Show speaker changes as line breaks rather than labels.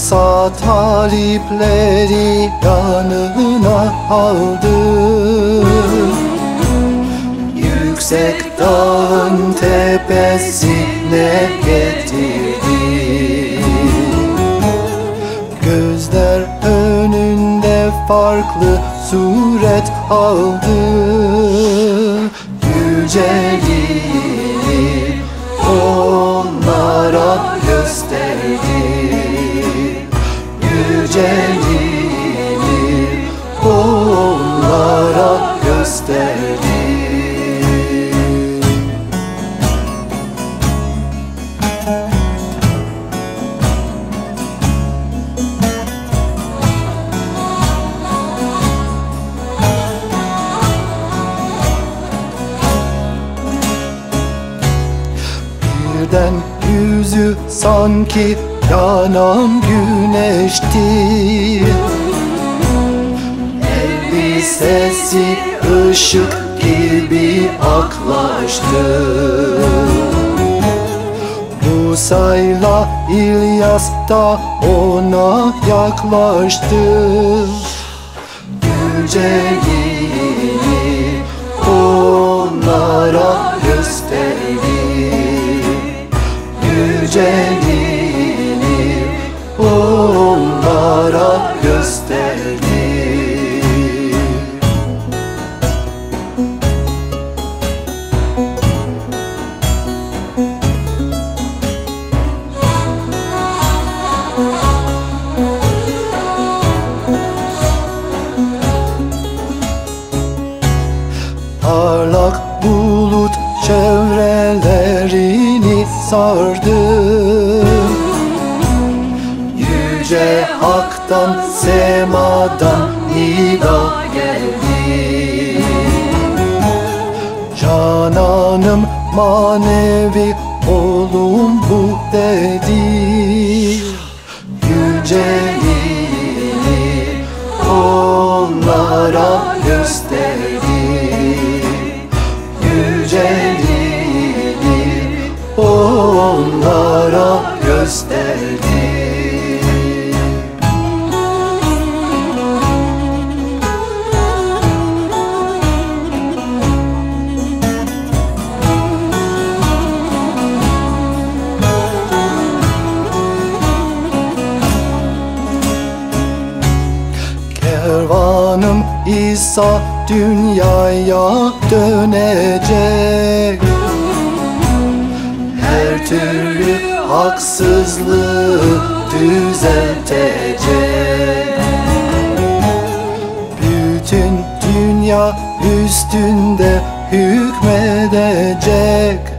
İsa talipleri yanına aldı. Yüksek dağın tepesine getirdi. Gözler önünde farklı suret aldı. Yüceliği onlara gösterdi. Yüceliği onlara gösterdi. Birden yüzü sanki yanan güneşti. Elbisesi ışık gibi aklaştı. Musa'yla İlyas da ona yaklaştı. Yüceliği onlara gösterdi. Yüceliği onlara gösterdi. Parlak bulut çevrelerini sardı. Yüce Hak'tan, semadan nida geldi. Cananım, manevi oğlum bu dedi. Yüceliği onlara gösterdi. Yüceliği onlara gösterdi. Kervanım İsa dünyaya dönecek. Her türlü haksızlığı düzeltecek. Bütün dünya üstünde hükmedecek.